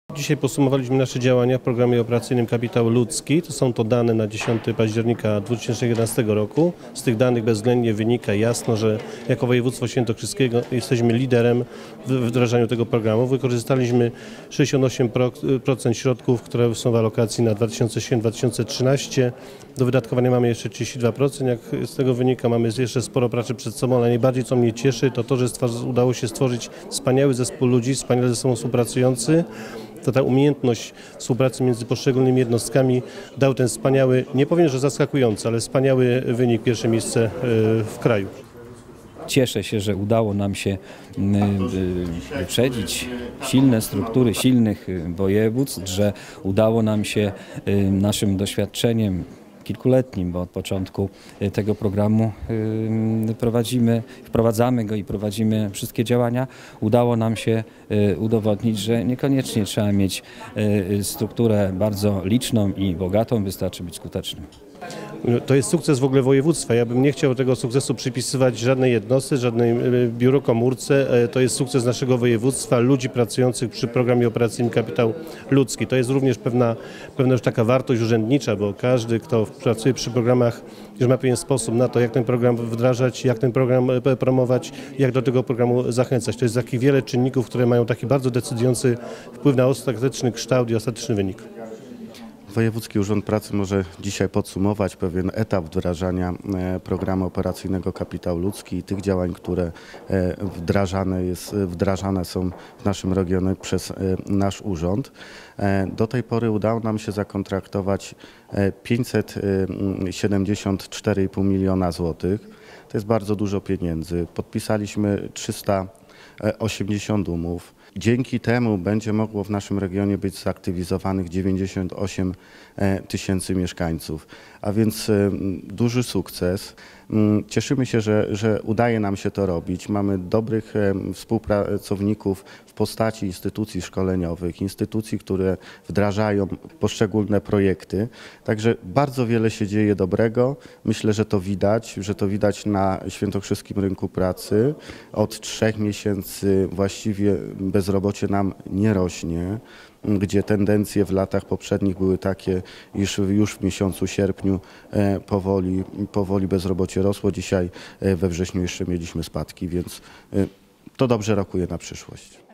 Dzisiaj podsumowaliśmy nasze działania w programie operacyjnym Kapitał Ludzki. To są dane na 10 października 2011 roku. Z tych danych bezwzględnie wynika jasno, że jako województwo świętokrzyskie jesteśmy liderem w wdrażaniu tego programu. Wykorzystaliśmy 68% środków, które są w alokacji na 2007-2013. Do wydatkowania mamy jeszcze 32%. Jak z tego wynika, mamy jeszcze sporo pracy przed sobą, ale najbardziej co mnie cieszy, to to, że udało się stworzyć wspaniały zespół ludzi, wspaniale ze sobą współpracujący. To ta umiejętność współpracy między poszczególnymi jednostkami dał ten wspaniały, nie powiem, że zaskakujący, ale wspaniały wynik, pierwsze miejsce w kraju. Cieszę się, że udało nam się wyprzedzić silne struktury silnych województw, że udało nam się naszym doświadczeniem kilkuletnim, bo od początku tego programu wprowadzamy go i prowadzimy wszystkie działania. Udało nam się udowodnić, że niekoniecznie trzeba mieć strukturę bardzo liczną i bogatą, wystarczy być skutecznym. To jest sukces w ogóle województwa. Ja bym nie chciał tego sukcesu przypisywać żadnej jednostce, żadnej biurokomórce. To jest sukces naszego województwa, ludzi pracujących przy programie operacyjnym Kapitał Ludzki. To jest również pewna już taka wartość urzędnicza, bo każdy, kto pracuje przy programach, już ma pewien sposób na to, jak ten program wdrażać, jak ten program promować, jak do tego programu zachęcać. To jest takich wiele czynników, które mają taki bardzo decydujący wpływ na ostateczny kształt i ostateczny wynik. Wojewódzki Urząd Pracy może dzisiaj podsumować pewien etap wdrażania programu operacyjnego Kapitał Ludzki i tych działań, które wdrażane są w naszym regionie przez nasz urząd. Do tej pory udało nam się zakontraktować 574,5 miliona złotych. To jest bardzo dużo pieniędzy. Podpisaliśmy 380 umów. Dzięki temu będzie mogło w naszym regionie być zaktywizowanych 98 tysięcy mieszkańców, a więc duży sukces. Cieszymy się, że udaje nam się to robić. Mamy dobrych współpracowników w postaci instytucji szkoleniowych, instytucji, które wdrażają poszczególne projekty. Także bardzo wiele się dzieje dobrego. Myślę, że to widać na świętokrzyskim rynku pracy. Od 3 miesięcy właściwie bezrobocie nam nie rośnie, gdzie tendencje w latach poprzednich były takie, iż już w miesiącu sierpniu powoli bezrobocie rosło. Dzisiaj we wrześniu jeszcze mieliśmy spadki, więc to dobrze rokuje na przyszłość.